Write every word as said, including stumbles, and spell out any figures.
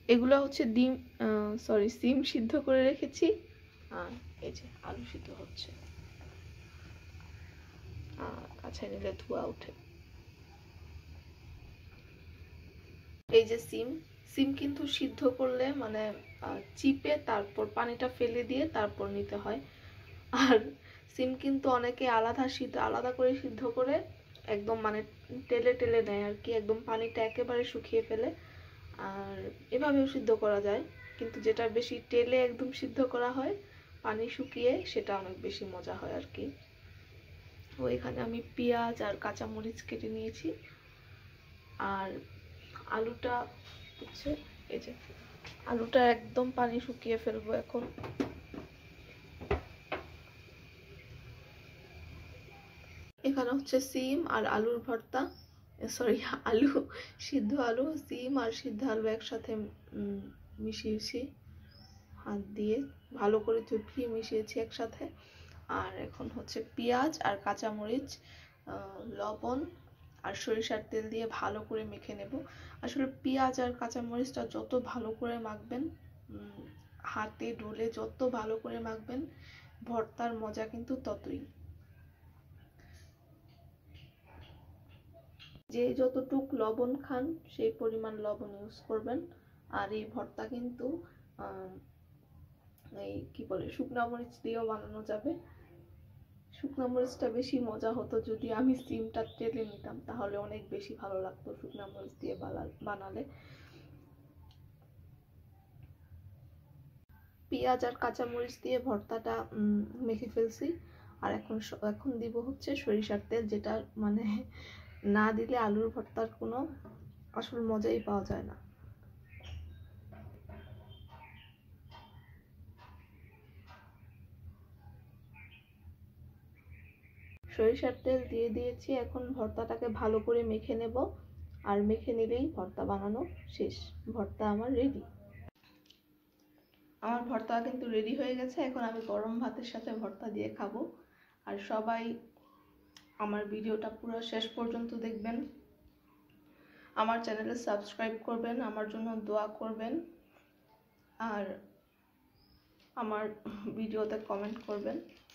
এগুলো হচ্ছে ডিম সরি সিম সিদ্ধ করে রেখেছি, আর এই যে আলু সিদ্ধ হচ্ছে, কাছে নিলে ধোয়া ওঠে। এই যে সিম সিম কিন্তু সিদ্ধ করলে মানে চিপে তারপর পানিটা ফেলে দিয়ে তারপর নিতে হয়। আর সিম কিন্তু অনেকে আলাদা সিদ্ধ আলাদা করে সিদ্ধ করে একদম মানে টেলে টেলে নেয় আর কি, একদম পানিটা একেবারে শুকিয়ে ফেলে। আর এভাবেও সিদ্ধ করা যায়, কিন্তু যেটা বেশি টেলে একদম সিদ্ধ করা হয় পানি শুকিয়ে, সেটা অনেক বেশি মজা হয় আর কি। তো এখানে আমি পেঁয়াজ আর কাঁচামরিচ কেটে নিয়েছি, আর আলুটা হচ্ছে এই যে আলুটা একদম পানি শুকিয়ে ফেলবো এখন। এখানে হচ্ছে সিম আর আলুর ভর্তা, সরি আলু সিদ্ধ আলু, সিম আর সিদ্ধ আলু একসাথে মিশিয়েছি হাত দিয়ে, ভালো করে চটকিয়ে মিশিয়েছি একসাথে। আর এখন হচ্ছে পেঁয়াজ আর কাঁচামরিচ, লবণ আর সরিষার তেল দিয়ে ভালো করে মেখে নেব। আসলে পেঁয়াজ আর কাঁচামরিচটা যত ভালো করে মাখবেন, হাতে ডলে যত ভালো করে মাখবেন, ভর্তার মজা কিন্তু ততই। যে যতটুক লবণ খান সেই পরিমাণ লবণ ইউজ করবেন। আর এই ভর্তা কিন্তু এই কি বলে শুকনো মরিচ দিয়েও বানানো যাবে। শুকনো মরিচটা বেশি মজা হতো যদি আমি সিমটা টেলে নিতাম, তাহলে অনেক বেশি ভালো লাগতো শুকনো মরিচ দিয়ে বানালে। পেঁয়াজ আর কাঁচামরিচ দিয়ে ভর্তাটা মেখে ফেলছি, আর এখন এখন দিব হচ্ছে সরিষার তেল, যেটা মানে না দিলে আলুর ভর্তার কোনো আসল মজাই পাওয়া যায় না। সরিষার তেল দিয়ে দিয়েছি, এখন ভর্তাটাকে ভালো করে মেখে নেব, আর মেখে নিলেই ভর্তা বানানো শেষ। ভর্তা আমার রেডি। আমার ভর্তা কিন্তু রেডি হয়ে গেছে, এখন আমি গরম ভাতের সাথে ভর্তা দিয়ে খাবো। আর সবাই আমার ভিডিওটা পুরো শেষ পর্যন্ত দেখবেন, আমার চ্যানেলে সাবস্ক্রাইব করবেন, আমার জন্য দোয়া করবেন, আর আমার ভিডিওতে কমেন্ট করবেন।